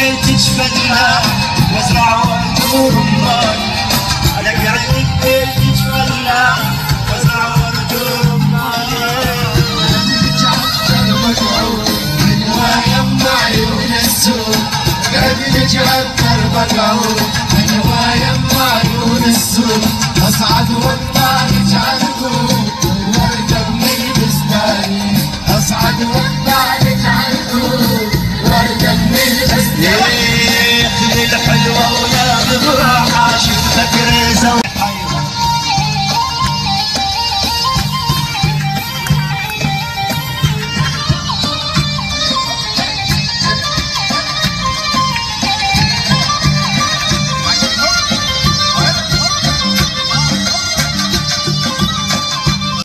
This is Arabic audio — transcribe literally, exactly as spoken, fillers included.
ببيتك فلاح وازرع ورد ورمان. انا قاعد ببيتك فلاح وازرع ورد ورمان. عيون السوق قبلك عبر بقعود انا يما عيون السوق اصعد واطلعك عنكم واركب من بستاني اصعد واطلعك عنكم واركب من بستاني. ليه الحلوه ولا بروحها شفتك